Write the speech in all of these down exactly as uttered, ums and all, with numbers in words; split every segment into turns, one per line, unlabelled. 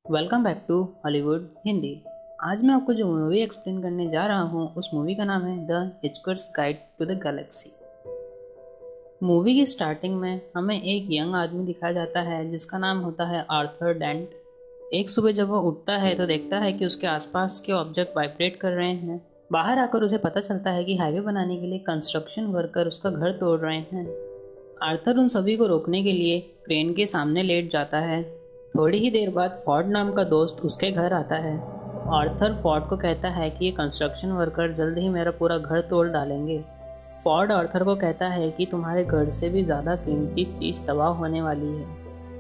Welcome back to Hollywood Hindi. आज मैं आपको जो मूवी एक्सप्लेन करने जा रहा हूँ उस मूवी का नाम है the Hitchhiker's Guide to the Galaxy. Movie की स्टार्टिंग में हमें एक यंग आदमी दिखाया जाता है जिसका नाम होता है आर्थर डेंट। एक सुबह जब वो उठता है तो देखता है कि उसके आसपास के ऑब्जेक्ट वाइब्रेट कर रहे हैं। बाहर आकर उसे पता चलता है कि हाईवे बनाने के लिए कंस्ट्रक्शन वर्कर उसका घर तोड़ रहे हैं। आर्थर उन सभी को रोकने के लिए क्रेन के सामने लेट जाता है। थोड़ी ही देर बाद फॉर्ड नाम का दोस्त उसके घर आता है। आर्थर फॉर्ड को कहता है कि ये कंस्ट्रक्शन वर्कर जल्द ही मेरा पूरा घर तोड़ डालेंगे। फॉर्ड आर्थर को कहता है कि तुम्हारे घर से भी ज़्यादा कीमती चीज़ तबाह होने वाली है।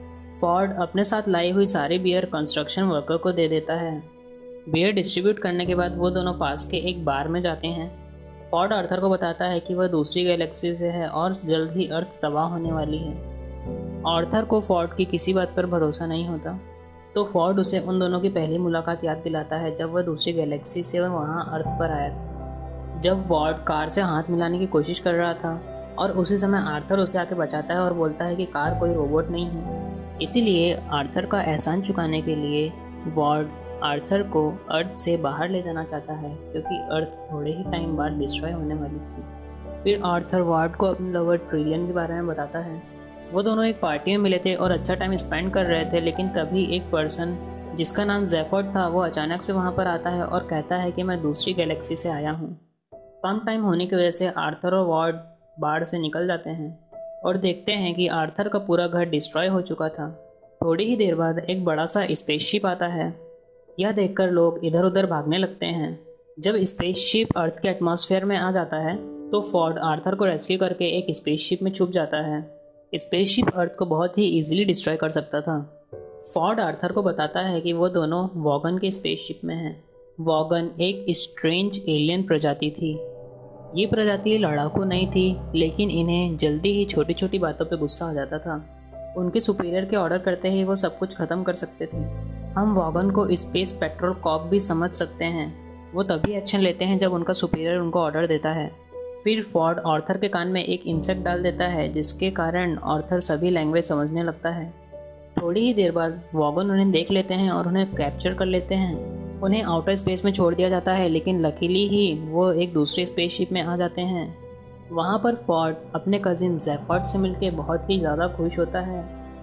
फॉर्ड अपने साथ लाई हुई सारी बियर कंस्ट्रक्शन वर्कर को दे देता है। बियर डिस्ट्रीब्यूट करने के बाद वो दोनों पास के एक बार में जाते हैं। फॉर्ड आर्थर को बताता है कि वह दूसरी गैलेक्सी से है और जल्द ही अर्थ तबाह होने वाली है। आर्थर को फॉर्ड की किसी बात पर भरोसा नहीं होता, तो फॉर्ड उसे उन दोनों की पहली मुलाकात याद दिलाता है जब वह दूसरी गैलेक्सी से वह वहाँ अर्थ पर आया था। जब फॉर्ड कार से हाथ मिलाने की कोशिश कर रहा था और उसी समय आर्थर उसे आके बचाता है और बोलता है कि कार कोई रोबोट नहीं है। इसीलिए आर्थर का एहसान चुकाने के लिए फॉर्ड आर्थर को अर्थ से बाहर ले जाना चाहता है, क्योंकि अर्थ थोड़े ही टाइम बाद डिस्ट्रॉय होने वाली थी। फिर आर्थर फॉर्ड को अपने लवर ट्रिलियन के बारे में बताता है। वो दोनों एक पार्टी में मिले थे और अच्छा टाइम स्पेंड कर रहे थे, लेकिन तभी एक पर्सन जिसका नाम जेफर्ड था वो अचानक से वहाँ पर आता है और कहता है कि मैं दूसरी गैलेक्सी से आया हूँ। कम टाइम होने की वजह से आर्थर और वार्ड बाढ़ से निकल जाते हैं और देखते हैं कि आर्थर का पूरा घर डिस्ट्रॉय हो चुका था। थोड़ी ही देर बाद एक बड़ा सा स्पेसशिप आता है। यह देखकर लोग इधर उधर भागने लगते हैं। जब स्पेसशिप अर्थ के एटमॉस्फेयर में आ जाता है तो फॉर्ड आर्थर को रेस्क्यू करके एक स्पेसशिप में छुप जाता है। स्पेसशिप अर्थ को बहुत ही इजीली डिस्ट्रॉय कर सकता था। फॉर्ड आर्थर को बताता है कि वो दोनों वॉगन के स्पेसशिप में हैं। वॉगन एक स्ट्रेंज एलियन प्रजाति थी। ये प्रजाति लड़ाकू नहीं थी, लेकिन इन्हें जल्दी ही छोटी छोटी बातों पे गुस्सा आ जाता था। उनके सुपीरियर के ऑर्डर करते ही वो सब कुछ खत्म कर सकते थे। हम वॉगन को स्पेस पेट्रोल कॉप भी समझ सकते हैं। वो तभी एक्शन लेते हैं जब उनका सुपीरियर उनको ऑर्डर देता है। फिर फॉर्ड आर्थर के कान में एक इंसेक्ट डाल देता है, जिसके कारण आर्थर सभी लैंग्वेज समझने लगता है। थोड़ी ही देर बाद वॉगन उन्हें देख लेते हैं और उन्हें कैप्चर कर लेते हैं। उन्हें आउटर स्पेस में छोड़ दिया जाता है, लेकिन लकीली ही वो एक दूसरे स्पेसशिप में आ जाते हैं। वहाँ पर फॉर्ड अपने कजिन जेफर्ड से मिलकर बहुत ही ज़्यादा खुश होता है।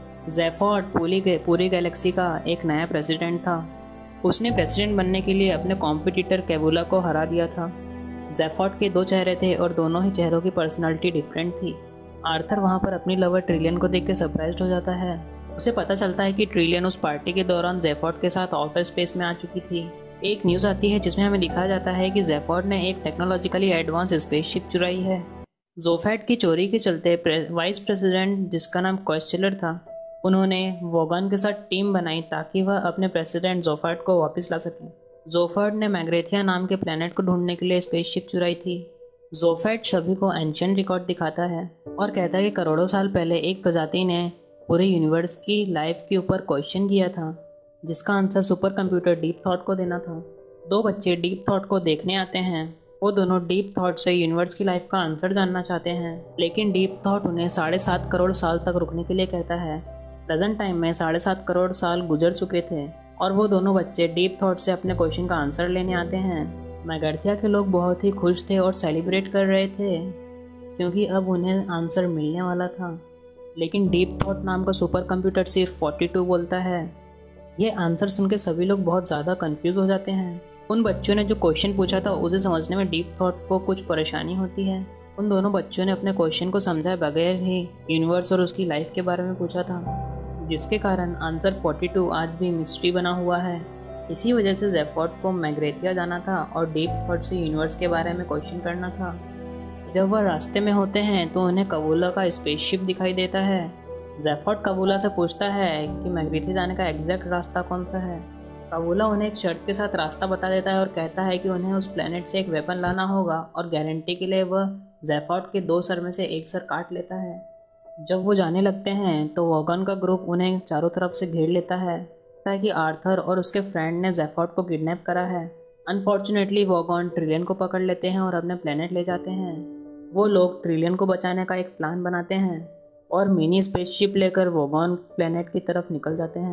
जेफर्ड पूरी पूरी गैलेक्सी का एक नया प्रेसिडेंट था। उसने प्रेसिडेंट बनने के लिए अपने कॉम्पिटिटर कैबुला को हरा दिया था। जेफर्ड के दो चेहरे थे और दोनों ही चेहरों की पर्सनालिटी डिफरेंट थी। आर्थर वहाँ पर अपनी लवर ट्रिलियन को देख के सरप्राइज्ड हो जाता है। उसे पता चलता है कि ट्रिलियन उस पार्टी के दौरान जेफर्ड के साथ आउटर स्पेस में आ चुकी थी। एक न्यूज़ आती है जिसमें हमें दिखाया जाता है कि जेफर्ड ने एक टेक्नोलॉजिकली एडवांस स्पेसशिप चुराई है। जोफेट की चोरी के चलते प्रे, वाइस प्रेसिडेंट जिसका नाम कॉस्चलर था, उन्होंने वॉगन के साथ टीम बनाई ताकि वह अपने प्रेसिडेंट जोफेट को वापस ला सकें। जोफर्ड ने मैग्रेथिया नाम के प्लेनेट को ढूंढने के लिए स्पेसशिप चुराई थी। जोफेट सभी को एंशिएंट रिकॉर्ड दिखाता है और कहता है कि करोड़ों साल पहले एक प्रजाति ने पूरे यूनिवर्स की लाइफ के ऊपर क्वेश्चन किया था, जिसका answer supercomputer Deep Thought को देना था। दो बच्चे डीप थॉट को देखने आते हैं। वो दोनों डीप थॉट से यूनिवर्स की लाइफ का आंसर जानना चाहते हैं, लेकिन डीप थॉट उन्हें साढ़े सात करोड़ साल तक रुकने के लिए कहता है। प्रेजेंट टाइम में साढ़े सात करोड़ साल गुजर चुके थे और वो दोनों बच्चे डीप थॉट से अपने क्वेश्चन का आंसर लेने आते हैं। मैगर्थिया के लोग बहुत ही खुश थे और सेलिब्रेट कर रहे थे, क्योंकि अब उन्हें आंसर मिलने वाला था। लेकिन डीप थॉट नाम का सुपर कंप्यूटर सिर्फ बयालीस बोलता है। ये आंसर सुन के सभी लोग बहुत ज़्यादा कंफ्यूज हो जाते हैं। उन बच्चों ने जो क्वेश्चन पूछा था उसे समझने में डीप थॉट को कुछ परेशानी होती है। उन दोनों बच्चों ने अपने क्वेश्चन को समझाए बगैर ही यूनिवर्स और उसकी लाइफ के बारे में पूछा था, जिसके कारण आंसर बयालीस आज भी मिस्ट्री बना हुआ है। इसी वजह से जेफर्ड को मैग्रेथिया जाना था और डीप थॉट से यूनिवर्स के बारे में क्वेश्चन करना था। जब वह रास्ते में होते हैं तो उन्हें कबूला का स्पेसशिप दिखाई देता है। जेफर्ड कबूला से पूछता है कि मैग्रेथिया जाने का एग्जैक्ट रास्ता कौन सा है। कबूला उन्हें एक शर्त के साथ रास्ता बता देता है और कहता है कि उन्हें उस प्लेनेट से एक वेपन लाना होगा, और गारंटी के लिए वह जेफर्ड के दो सर में से एक सर काट लेता है। जब वो जाने लगते हैं तो वॉगन का ग्रुप उन्हें चारों तरफ से घेर लेता है ताकि आर्थर और उसके फ्रेंड ने जेफर्ड को किडनैप करा है। अनफॉर्चुनेटली वॉगन ट्रिलियन को पकड़ लेते हैं और अपने प्लेनेट ले जाते हैं। वो लोग ट्रिलियन को बचाने का एक प्लान बनाते हैं और मिनी स्पेसशिप लेकर वॉगन प्लेनेट की तरफ निकल जाते हैं।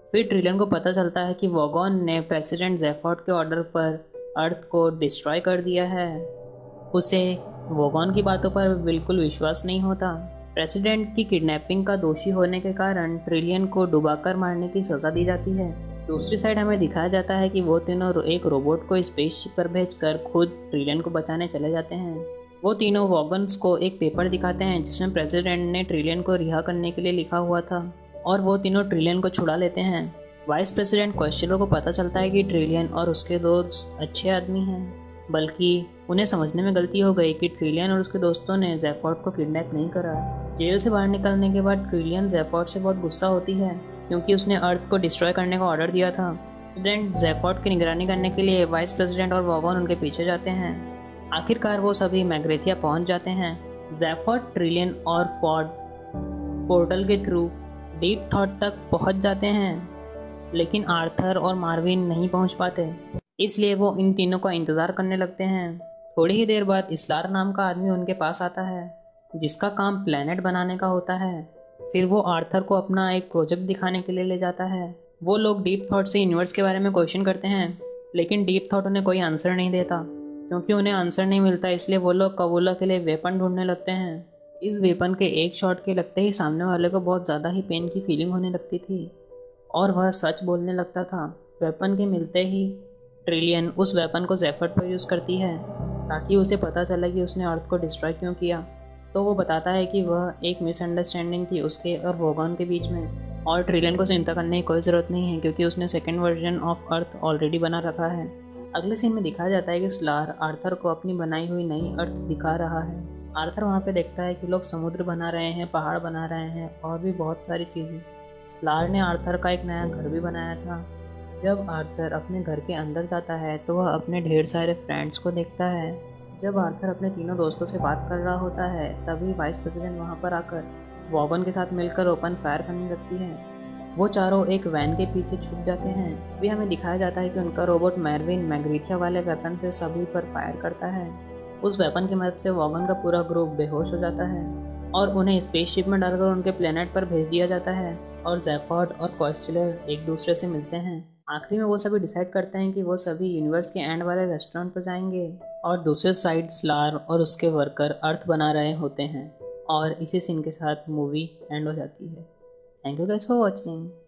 फिर ट्रिलियन को पता चलता है कि वॉगन ने प्रेसिडेंट ज़ेफोर्ड के ऑर्डर पर अर्थ को डिस्ट्रॉय कर दिया है। उसे वॉगन की बातों पर बिल्कुल विश्वास नहीं होता। प्रेसिडेंट की किडनैपिंग का दोषी होने के कारण ट्रिलियन को डुबाकर मारने की सज़ा दी जाती है। दूसरी साइड हमें दिखाया जाता है कि वो तीनों एक रोबोट को स्पेसशिप पर भेजकर खुद ट्रिलियन को बचाने चले जाते हैं। वो तीनों वॉगन्स को एक पेपर दिखाते हैं जिसमें प्रेसिडेंट ने ट्रिलियन को रिहा करने के लिए लिखा हुआ था, और वो तीनों ट्रिलियन को छुड़ा लेते हैं। वाइस प्रेसिडेंट क्वेश्चनर को पता चलता है कि ट्रिलियन और उसके दोस्त अच्छे आदमी हैं, बल्कि उन्हें समझने में गलती हो गई कि ट्रिलियन और उसके दोस्तों ने ज़ेफोर्ड को किडनैप नहीं करा। जेल से बाहर निकलने के बाद ट्रिलियन ज़ेफोर्ड से बहुत गुस्सा होती है क्योंकि उसने अर्थ को डिस्ट्रॉय करने का ऑर्डर दिया था। प्रेसिडेंट ज़ेफोर्ड की निगरानी करने के लिए वाइस प्रेसिडेंट और वॉगन उनके पीछे जाते हैं। आखिरकार वो सभी मैग्रेथिया पहुंच जाते हैं। ज़ेफोर्ड, ट्रिलियन और फॉर्ड पोर्टल के थ्रू डीप थॉट तक पहुंच जाते हैं, लेकिन आर्थर और मार्विन नहीं पहुंच पाते, इसलिए वो इन तीनों का इंतज़ार करने लगते हैं। थोड़ी ही देर बाद इसलार नाम का आदमी उनके पास आता है जिसका काम प्लेनेट बनाने का होता है। फिर वो आर्थर को अपना एक प्रोजेक्ट दिखाने के लिए ले जाता है। वो लोग डीप थॉट से यूनिवर्स के बारे में क्वेश्चन करते हैं, लेकिन डीप थॉट उन्हें कोई आंसर नहीं देता। क्योंकि उन्हें आंसर नहीं मिलता, इसलिए वो लोग कबूला के लिए वेपन ढूंढने लगते हैं। इस वेपन के एक शॉट के लगते ही सामने वाले को बहुत ज़्यादा ही पेन की फीलिंग होने लगती थी और वह सच बोलने लगता था। वेपन के मिलते ही ट्रिलियन उस वेपन को ज़ेफोर्ड पर यूज़ करती है ताकि उसे पता चले कि उसने अर्थ को डिस्ट्रॉय क्यों किया। तो वो बताता है कि वह एक मिसअंडरस्टैंडिंग थी उसके और वॉगन के बीच में, और ट्रिलियन को चिंता करने की कोई ज़रूरत नहीं है क्योंकि उसने second version of Earth already बना रखा है। अगले सीन में दिखाया जाता है कि स्लार आर्थर को अपनी बनाई हुई नई अर्थ दिखा रहा है। आर्थर वहाँ पे देखता है कि लोग समुद्र बना रहे हैं, पहाड़ बना रहे हैं और भी बहुत सारी चीज़ें। स्लार ने आर्थर का एक नया घर भी बनाया था। जब आर्थर अपने घर के अंदर जाता है तो वह अपने ढेर सारे फ्रेंड्स को देखता है। जब आर्थर अपने तीनों दोस्तों से बात कर रहा होता है तभी वाइस प्रेसिडेंट वहाँ पर आकर वॉगन के साथ मिलकर ओपन फायर करने लगती है। वो चारों एक वैन के पीछे छुप जाते हैं। भी हमें दिखाया जाता है कि उनका रोबोट मैर्विन मैग्रेथिया वाले वेपन से सभी पर फायर करता है। उस वेपन की मदद से वॉगन का पूरा ग्रुप बेहोश हो जाता है और उन्हें स्पेसशिप में डालकर उनके प्लेनेट पर भेज दिया जाता है, और ज़ेफोर्ड और क्वेश्चनर एक दूसरे से मिलते हैं। आखिरी में वो सभी डिसाइड करते हैं कि वो सभी यूनिवर्स के एंड वाले रेस्टोरेंट पर जाएंगे, और दूसरे साइड स्लार और उसके वर्कर अर्थ बना रहे होते हैं। और इसी सीन के साथ मूवी एंड हो जाती है। Thank you guys for watching.